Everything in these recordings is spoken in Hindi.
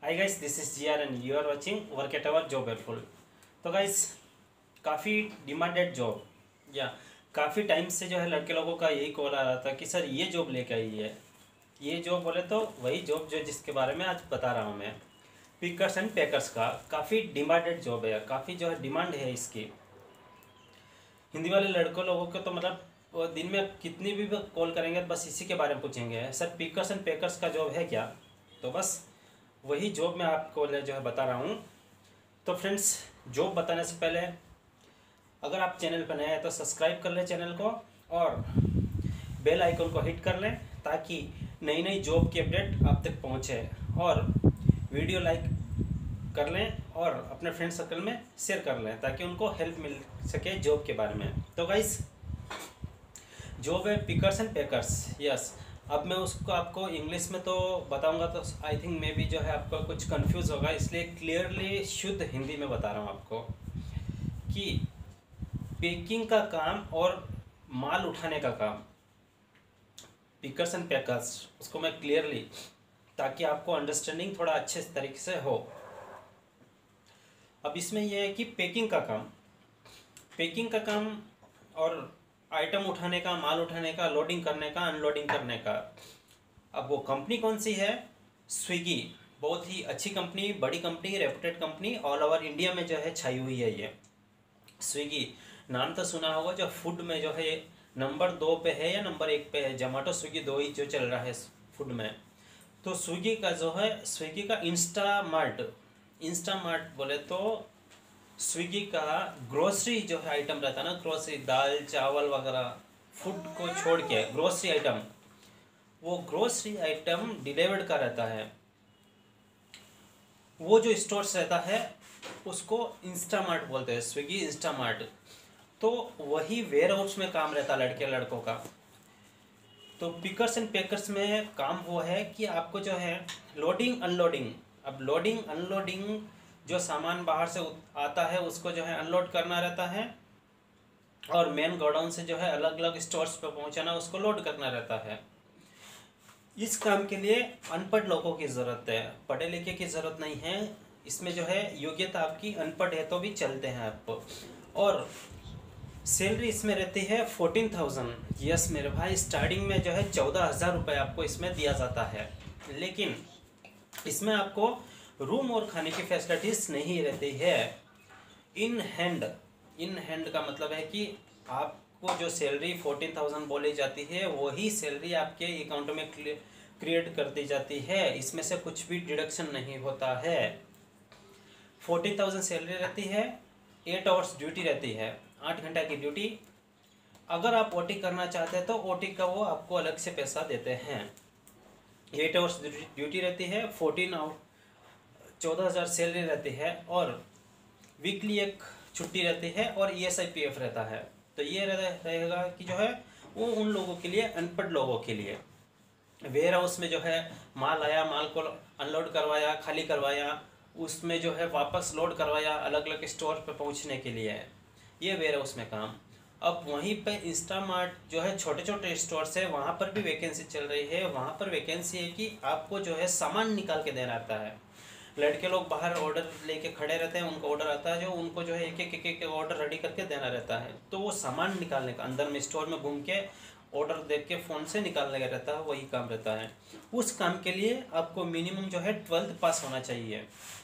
Hi guys, this is GR and you are watching work at our job helpful. तो गाइस, काफ़ी डिमांडेड जॉब या काफ़ी टाइम से जो है लड़के लोगों का यही कॉल आ रहा था कि सर ये जॉब लेके आई है। ये जॉब बोले तो वही जॉब जो जिसके बारे में आज बता रहा हूँ मैं, पिकर्स एंड पैकर्स का। काफ़ी डिमांडेड जॉब है, काफ़ी जो है डिमांड है इसकी। हिंदी वाले लड़कों लोगों को तो मतलब वो दिन में कितनी भी कॉल करेंगे बस इसी के बारे में पूछेंगे, सर पिकर्स एंड पैकर्स का जॉब है क्या। तो बस वही जॉब मैं आपको जो है बता रहा हूँ। तो फ्रेंड्स, जॉब बताने से पहले अगर आप चैनल पर नए हैं तो सब्सक्राइब कर लें चैनल को और बेल आइकन को हिट कर लें ताकि नई नई जॉब की अपडेट आप तक पहुँचे। और वीडियो लाइक कर लें और अपने फ्रेंड सर्कल में शेयर कर लें ताकि उनको हेल्प मिल सके जॉब के बारे में। तो गाइस, जॉब है पिकर्स एंड पैकर्स। यस, अब मैं उसको आपको इंग्लिश में तो बताऊंगा तो आई थिंक मे भी जो है आपका कुछ कंफ्यूज होगा, इसलिए क्लियरली शुद्ध हिंदी में बता रहा हूँ आपको कि पैकिंग का काम और माल उठाने का काम, पिकर्स एंड पैकर्स, उसको मैं क्लियरली, ताकि आपको अंडरस्टैंडिंग थोड़ा अच्छे तरीके से हो। अब इसमें यह है कि पैकिंग का काम और आइटम उठाने का, माल उठाने का, लोडिंग करने का, अनलोडिंग करने का। अब वो कंपनी कौन सी है? स्विगी। बहुत ही अच्छी कंपनी, बड़ी company, reputed company, all over India में जो है छाई हुई है ये स्विगी। नाम तो सुना होगा, जो फूड में जो है नंबर 2 पे है या नंबर 1 पे है। जोमेटो स्विगी दो ही जो चल रहा है फूड में। तो स्विगी का जो है, स्विगी का इंस्टामार्ट बोले तो स्विगी का ग्रोसरी जो है आइटम रहता है ना, ग्रोसरी, दाल चावल वगैरह, फूड को छोड़ के ग्रोसरी आइटम, वो ग्रोसरी आइटम डिलीवर्ड का रहता है। वो जो स्टोर्स रहता है उसको इंस्टामार्ट बोलते हैं, स्विगी इंस्टामार्ट। तो वही वेयर हाउस में काम रहता है लड़कों का। तो पिकर्स एंड पैकर्स में काम वो है कि आपको जो है लोडिंग अनलोडिंग, अब लोडिंग अनलोडिंग, जो सामान बाहर से आता है उसको जो है अनलोड करना रहता है और मेन गोडाउन से जो है अलग अलग स्टोर्स पर पहुंचाना, उसको लोड करना रहता है। इस काम के लिए अनपढ़ लोगों की ज़रूरत है, पढ़े लिखे की ज़रूरत नहीं है। इसमें जो है योग्यता आपकी अनपढ़ है तो भी चलते हैं आपको। और सैलरी इसमें रहती है 14,000। यस मेरे भाई, स्टार्टिंग में जो है 14,000 रुपये आपको इसमें दिया जाता है। लेकिन इसमें आपको रूम और खाने की फैसिलिटीज़ नहीं रहती है। इन हैंड का मतलब है कि आपको जो सैलरी 14,000 बोली जाती है वही सैलरी आपके अकाउंट में क्रिएट कर दी जाती है। इसमें से कुछ भी डिडक्शन नहीं होता है। 14,000 सैलरी रहती है, 8 आवर्स ड्यूटी रहती है, 8 घंटा की ड्यूटी। अगर आप ओटी करना चाहते हैं तो ओटी का वो आपको अलग से पैसा देते हैं। 8 आवर्स ड्यूटी रहती है, 14,000 सैलरी रहती है और वीकली एक छुट्टी रहती है और ESIPF रहता है। तो ये रहेगा कि जो है वो उन लोगों के लिए, अनपढ़ लोगों के लिए। वेयर हाउस में जो है माल आया, माल को अनलोड करवाया, खाली करवाया, उसमें जो है वापस लोड करवाया अलग अलग स्टोर पे पहुंचने के लिए है ये वेयर हाउस में काम। अब वहीं पे इंस्टामार्ट जो है छोटे छोटे स्टोर्स है, वहाँ पर भी वैकेंसी चल रही है। वहाँ पर वैकेंसी है कि आपको जो है सामान निकाल के देना आता है। लड़के लोग बाहर ऑर्डर लेके खड़े रहते हैं, उनको ऑर्डर आता है, जो उनको जो है एक एक ऑर्डर रेडी करके देना रहता है। तो वो सामान निकालने का, अंदर में स्टोर में घूम के ऑर्डर देख के फ़ोन से निकालने का रहता है, वही काम रहता है। उस काम के लिए आपको मिनिमम जो है 12th पास होना चाहिए।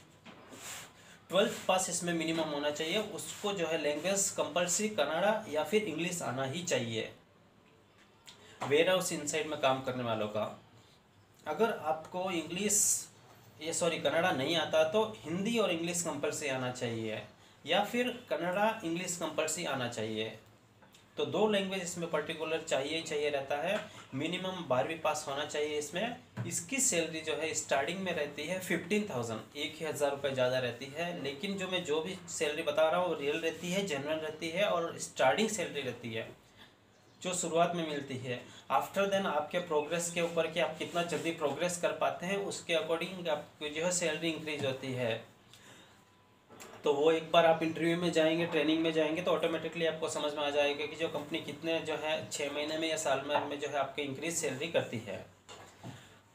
12th पास इसमें मिनिमम होना चाहिए। उसको जो है लैंग्वेज कंपलसरी कन्नड़ा या फिर इंग्लिश आना ही चाहिए वेयर हाउस इनसाइड में काम करने वालों का। अगर आपको कन्नड़ा नहीं आता तो हिंदी और इंग्लिश कंपलसरी आना चाहिए या फिर कन्नड़ा इंग्लिश कंपलसरी आना चाहिए। तो 2 लैंग्वेज इसमें पर्टिकुलर चाहिए रहता है। मिनिमम 12वीं पास होना चाहिए इसमें। इसकी सैलरी जो है स्टार्टिंग में रहती है 15,000, 1,000 रुपये ज़्यादा रहती है। लेकिन जो भी सैलरी बता रहा हूँ वो रियल रहती है, जेन्युइन रहती है और स्टार्टिंग सैलरी रहती है जो शुरुआत में मिलती है। आफ्टर देन आपके प्रोग्रेस के ऊपर कि आप कितना जल्दी प्रोग्रेस कर पाते हैं उसके अकॉर्डिंग आपकी जो है सैलरी इंक्रीज होती है। तो वो एक बार आप इंटरव्यू में जाएंगे, ट्रेनिंग में जाएंगे तो ऑटोमेटिकली आपको समझ में आ जाएगा कि जो कंपनी कितने जो है 6 महीने में या साल में जो है आपके इंक्रीज सैलरी करती है।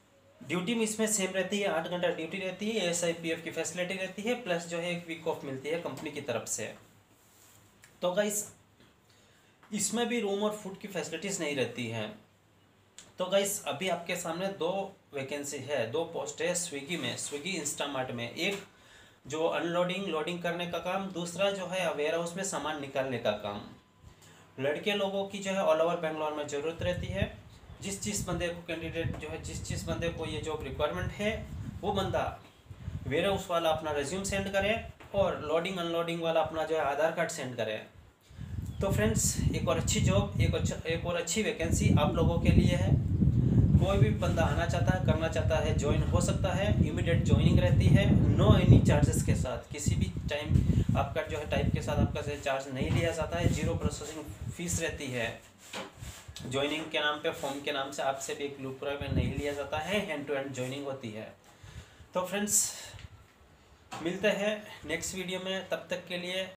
ड्यूटी में इसमें सेम रहती है, 8 घंटा ड्यूटी रहती है, SIPF की फैसिलिटी रहती है, प्लस जो है 1 वीक ऑफ मिलती है कंपनी की तरफ से। तो गाइस इसमें भी रूम और फूड की फैसिलिटीज़ नहीं रहती हैं। तो गाइस अभी आपके सामने 2 वैकेंसी है, 2 पोस्ट है स्विगी में, स्विगी इंस्टामार्ट में। एक जो अनलोडिंग लोडिंग करने का काम, दूसरा जो है वेयर हाउस में सामान निकालने का काम। लड़के लोगों की जो है ऑल ओवर बेंगलोर में ज़रूरत रहती है। जिस बंदे को कैंडिडेट जो है जिस बंदे को ये जॉब रिक्वायरमेंट है, वो बंदा वेयर हाउस वाला अपना रिज्यूम सेंड करे और लोडिंग अनलोडिंग वाला अपना जो है आधार कार्ड सेंड करे। तो फ्रेंड्स एक और अच्छी जॉब, एक और अच्छी वैकेंसी आप लोगों के लिए है। कोई भी बंदा आना चाहता है, करना चाहता है, ज्वाइन हो सकता है। इमीडिएट ज्वाइनिंग रहती है, नो एनी चार्जेस के साथ, किसी भी टाइम आपका जो है टाइप के साथ आपका से चार्ज नहीं लिया जाता है। 0 प्रोसेसिंग फीस रहती है। ज्वाइनिंग के नाम पे, फॉर्म के नाम से आपसे भी ₹1 में नहीं लिया जाता है। हैंड टू हैंड ज्वाइनिंग होती है। तो फ्रेंड्स मिलते हैं नेक्स्ट वीडियो में, तब तक के लिए